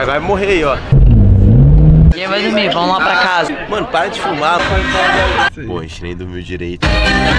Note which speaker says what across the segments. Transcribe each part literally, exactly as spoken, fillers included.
Speaker 1: vai morrer aí, ó.
Speaker 2: Quem vai dormir? Vamos lá pra casa.
Speaker 1: Mano, para de filmar. Pô, a gente nem dormiu direito.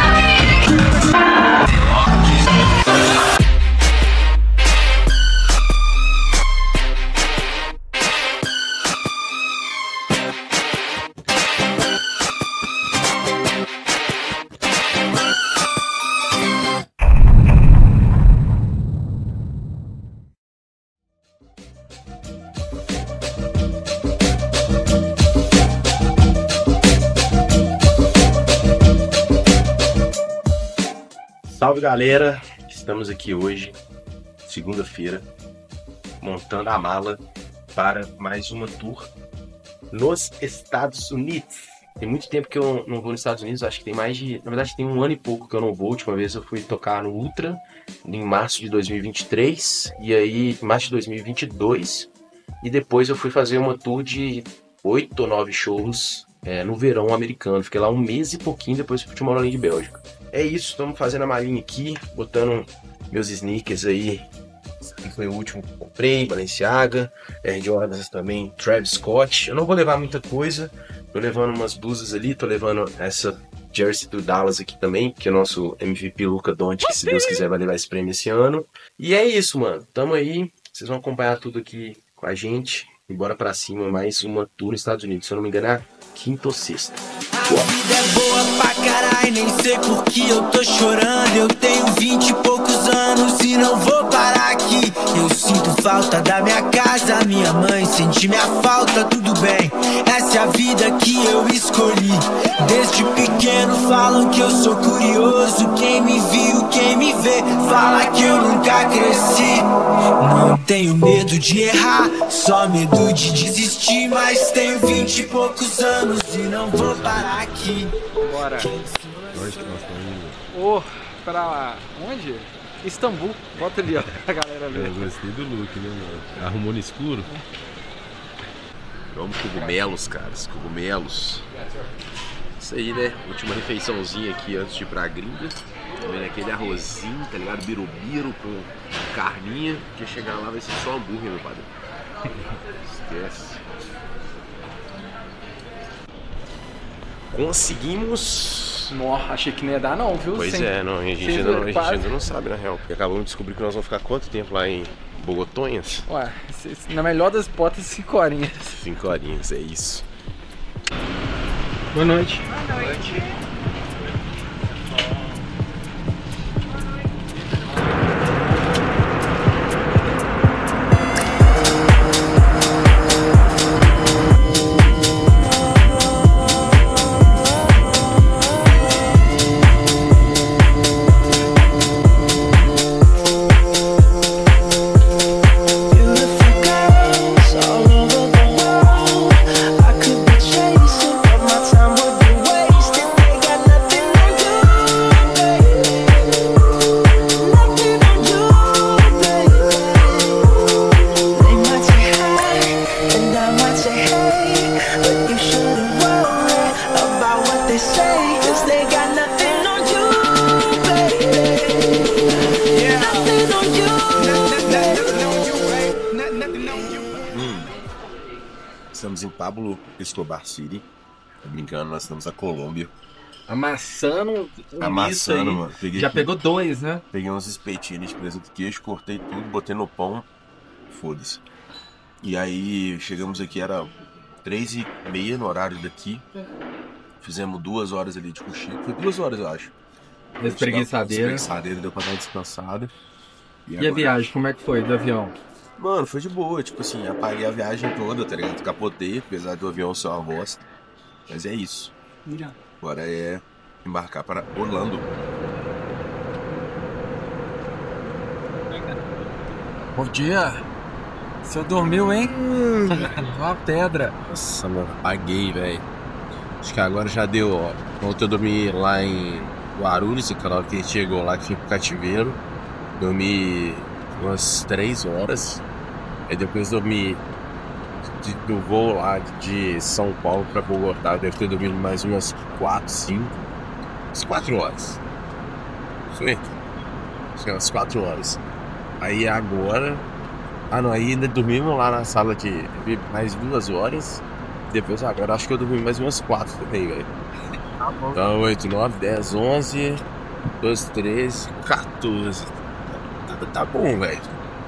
Speaker 1: Salve galera, estamos aqui hoje, segunda-feira, montando a mala para mais uma tour nos Estados Unidos. Tem muito tempo que eu não vou nos Estados Unidos, acho que tem mais de, na verdade tem um ano e pouco que eu não vou. A última vez eu fui tocar no Ultra em março de dois mil e vinte e três e aí março de dois mil e vinte e dois e depois eu fui fazer uma tour de oito ou nove shows é, no verão americano. Fiquei lá um mês e pouquinho, depois fui uma horinha de Bélgica. É isso, estamos fazendo a malinha aqui, botando meus sneakers aí. Esse aqui foi o último que eu comprei, Balenciaga, Air Jordans também, Travis Scott. Eu não vou levar muita coisa, tô levando umas blusas ali, tô levando essa jersey do Dallas aqui também, que é o nosso M V P Luka Doncic, que se Deus quiser vai levar esse prêmio esse ano. E é isso, mano, tamo aí, vocês vão acompanhar tudo aqui com a gente. E bora pra cima, mais uma tour nos Estados Unidos, se eu não me engano é quinta ou sexta.
Speaker 3: A vida é boa pra caralho, nem sei por que eu tô chorando. Eu tenho vinte e poucos anos e não vou parar aqui. Eu sinto falta da minha casa, minha mãe sente minha falta, tudo bem. Essa é a vida que eu escolhi. Desde pequeno falam que eu sou curioso. Quem me viu, quem me vê, fala que eu nunca cresci. Não tenho medo de errar, só medo de desistir. Mas tenho vinte e poucos anos e não vou parar aqui.
Speaker 4: Bora.
Speaker 1: Onde que nós estamos indo?
Speaker 4: Ô, oh, pra onde? Istambul. Bota ali, ó, pra galera ver.
Speaker 1: Eu gostei do look, né, mano? Arrumou no escuro? Vamos cogumelos, cara, os cogumelos. Isso aí, né? Última refeiçãozinha aqui antes de ir pra gringa. Tá vendo aquele arrozinho, tá ligado? Birubiru com carninha. Porque chegar lá vai ser só hambúrguer, meu padre. Esquece. Conseguimos.
Speaker 4: Nossa, achei que não ia dar não, viu?
Speaker 1: Pois
Speaker 4: Sem...
Speaker 1: é, não, a gente, ainda não, a gente ainda não sabe na real. Porque acabamos de descobrir que nós vamos ficar quanto tempo lá em Bogotonhas?
Speaker 4: Ué, na melhor das hipóteses, cinco horinhas.
Speaker 1: Cinco horinhas, é isso.
Speaker 4: Boa noite.
Speaker 5: Boa noite.
Speaker 1: Estamos em Pablo Escobar City. Tô brincando, nós estamos na Colômbia.
Speaker 4: Amassando um
Speaker 1: Amassando, mano. Peguei
Speaker 4: Já
Speaker 1: aqui,
Speaker 4: pegou dois, né?
Speaker 1: Peguei uns espetinhos de presunto de queijo, cortei tudo, botei no pão. Foda-se. E aí chegamos aqui, era três e meia no horário daqui. Fizemos duas horas ali de cochilo. Foi duas horas, eu acho.
Speaker 4: Espreguiçadeira.
Speaker 1: Espreguiçadeira, deu pra dar uma descansada. E,
Speaker 4: E
Speaker 1: agora...
Speaker 4: a viagem, como é que foi do avião?
Speaker 1: Mano, foi de boa, tipo assim, apaguei a viagem toda, tá ligado? Capotei, apesar do avião ser uma bosta. Mas é isso. Agora é embarcar para Orlando.
Speaker 4: Bom dia! Você dormiu, hein? Uma pedra.
Speaker 1: Nossa, mano, apaguei, velho. Acho que agora já deu, ó. Ontem eu dormi lá em Guarulhos, aquela hora que a gente chegou lá, que fui pro cativeiro. Dormi umas três horas. Aí depois dormi de, do voo lá de São Paulo pra Bogotá. Deve ter dormido mais umas quatro, cinco. Umas quatro horas. Foi? Acho que umas quatro horas. Aí agora Ah, não, aí ainda dormimos lá na sala de mais duas horas. Depois, agora acho que eu dormi mais umas quatro também, velho.
Speaker 5: Tá bom.
Speaker 1: Então, oito, nove, dez, onze, doze, treze, quatorze. Tá, tá bom, velho.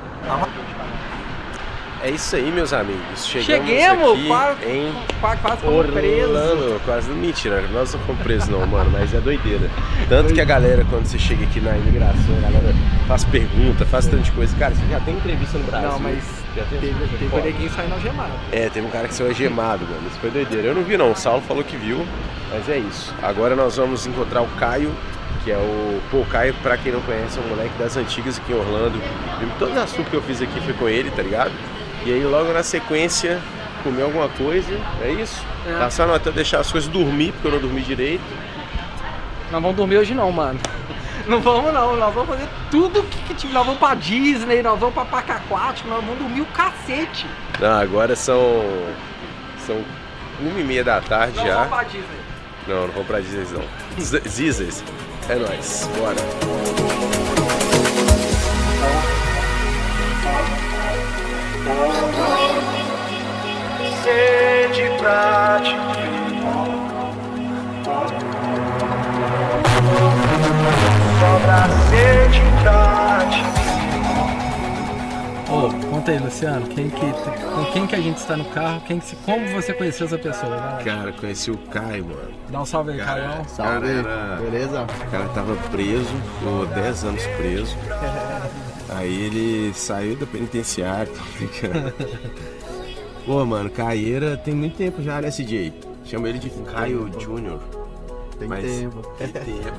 Speaker 1: É isso aí, meus amigos. Chegamos,
Speaker 4: Cheguemos,
Speaker 1: aqui
Speaker 4: quase,
Speaker 1: em
Speaker 4: quase, quase fomos presos.
Speaker 1: Orlando. Quase não, mentira, nós não fomos presos não, mano, mas é doideira. Tanto que a galera, quando você chega aqui na imigração, a galera faz pergunta, faz tanto de coisa. Cara, você já tem entrevista no Brasil?
Speaker 4: Não, mas
Speaker 1: já tem
Speaker 4: teve, teve um neguinho saindo algemado.
Speaker 1: É, teve um cara que saiu algemado, mano. Isso foi doideira. Eu não vi não, o Saulo falou que viu, mas é isso. Agora nós vamos encontrar o Caio, que é o... Pô, o Caio, pra quem não conhece, é um moleque das antigas aqui em Orlando. Todas as tours que eu fiz aqui foi com ele, tá ligado? E aí logo na sequência, comer alguma coisa, é isso? É. Tá só até deixar as coisas dormir, porque eu não dormi direito.
Speaker 4: Nós vamos dormir hoje não, mano. Não vamos não, nós vamos fazer tudo que tiver. Nós vamos pra Disney, nós vamos pra parque aquático, nós vamos dormir o cacete.
Speaker 1: Não, agora são... São uma e meia da tarde
Speaker 4: não
Speaker 1: já.
Speaker 4: Não vamos pra Disney.
Speaker 1: Não, não vamos pra Disney não. Zizes. É nóis, bora.
Speaker 3: Sede pra te ver, sobra sede pra te ver.
Speaker 4: Ô, conta aí, Luciano, quem que, com quem que a gente está no carro, quem que, como você conheceu essa pessoa? Né?
Speaker 1: Cara, conheci o Caio, mano.
Speaker 4: Dá um salve aí, Caio.
Speaker 5: Salve,
Speaker 1: era...
Speaker 5: beleza?
Speaker 1: O cara tava preso, ficou dez anos preso. Aí ele saiu da penitenciária, tá brincando. Pô, mano, Caieira tem muito tempo já, né, C J? Chama ele de Caio Júnior.
Speaker 5: Tem
Speaker 1: Mas...
Speaker 5: tempo.
Speaker 1: Tem tempo,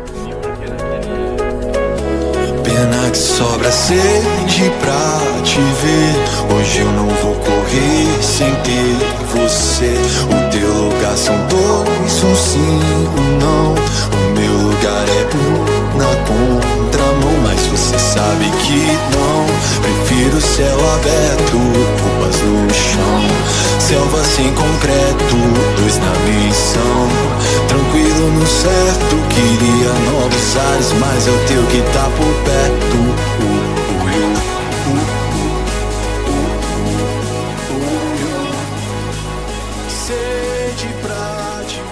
Speaker 3: Pena que sobra sede pra te ver. Hoje eu não vou correr sem ter você. O teu lugar são dois, um sim, um não. O meu lugar é um na contramão, mas você sabe que não. Prefiro céu aberto, roupas no chão. Selva sem concreto, dois na missão. Tranquilo no certo, queria novos ares, mas é o teu que tá por perto. Uh, uh, uh, uh, uh, uh, uh. Sede pra te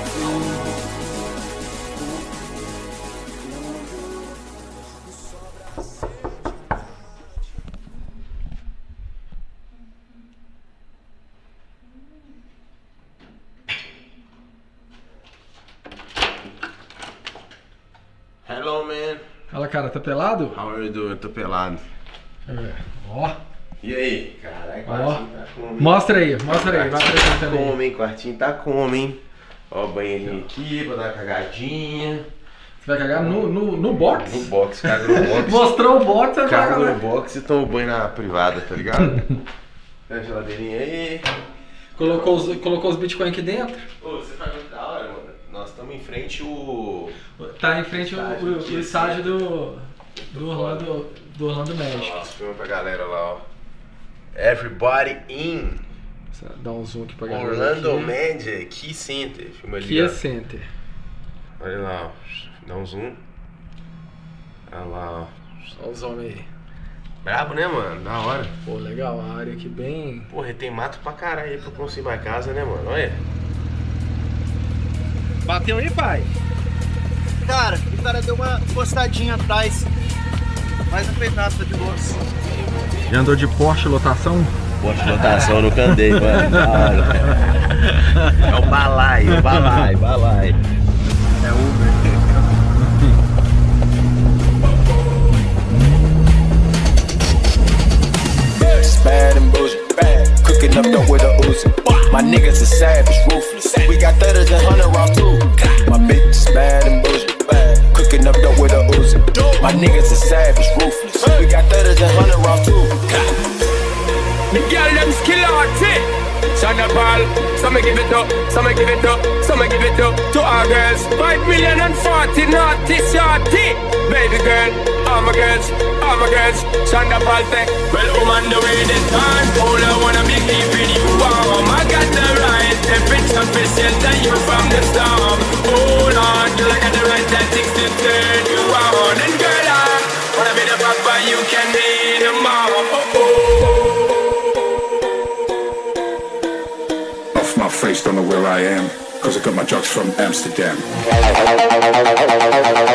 Speaker 1: Hello, man.
Speaker 4: Fala, cara, tá pelado?
Speaker 1: How are you doing? Tô pelado.
Speaker 4: É. Ó.
Speaker 1: E aí? Caralho,
Speaker 4: Ó.
Speaker 1: quartinho tá como?
Speaker 4: Mostra aí, mostra aí. Vai
Speaker 1: Quartinho tá
Speaker 4: apresentando aí.
Speaker 1: como, hein? Quartinho tá como, hein? Ó, banheirinho aqui pra dar uma cagadinha.
Speaker 4: Você vai cagar no, no, no box?
Speaker 1: No box, caga no box.
Speaker 4: Mostrou o box, você vai
Speaker 1: Caga
Speaker 4: cagar
Speaker 1: no box e toma banho na privada, tá ligado? Tem a geladeirinha aí.
Speaker 4: Colocou os, colocou os Bitcoin aqui dentro?
Speaker 1: Ô, você faz muito da hora, mano. Nós estamos em frente o...
Speaker 4: Tá em frente o, o, o estágio do, do, Orlando, do Orlando Magic.
Speaker 1: Ó, filma pra galera lá, ó. Everybody in
Speaker 4: Dá um zoom aqui pra galera.
Speaker 1: Orlando
Speaker 4: aqui.
Speaker 1: Magic Key Center. Filma ali,
Speaker 4: Kia
Speaker 1: ó.
Speaker 4: Center.
Speaker 1: Olha lá, ó. Dá um zoom. Olha lá, ó.
Speaker 4: Olha os homens aí.
Speaker 1: Brabo, né, mano? Da hora.
Speaker 4: Pô, legal, a área aqui bem...
Speaker 1: Porra, tem mato pra caralho aí pra construir uma casa, né, mano? Olha.
Speaker 4: Bateu aí, pai?
Speaker 5: Cara, o cara deu uma postadinha atrás. Mais um pedaço tá de louça.
Speaker 4: Já andou de Porsche lotação?
Speaker 1: Porsche lotação no Candei, mano. Da hora. É o balaio, o balaio, balaio.
Speaker 5: É Uber.
Speaker 3: bad and bougie, bad. Cooking up dope with a Uzi. My niggas are savage, ruthless. We got thudders and hundred round too. My bitch is bad and bougie, bad. Cooking up dope with a Uzi. My niggas are savage, ruthless. We got thudders and hundred round too.
Speaker 6: The girl them skill arty. Shonda Paul, some give it up, some give it up, some give it up to our girls. Five million and forty naughty shorty. Baby girl, all my girls, all my girls. Shonda Paul say, well, woman, the way this time, all I wanna be keeping you warm. I got the right temperature to shelter you from the storm. Hold on, till I got the right tactics to turn you on. And girl, I wanna be the papa, you can be the mom. Oh, oh.
Speaker 7: my face, don't know where I am, cause I got my drugs from Amsterdam.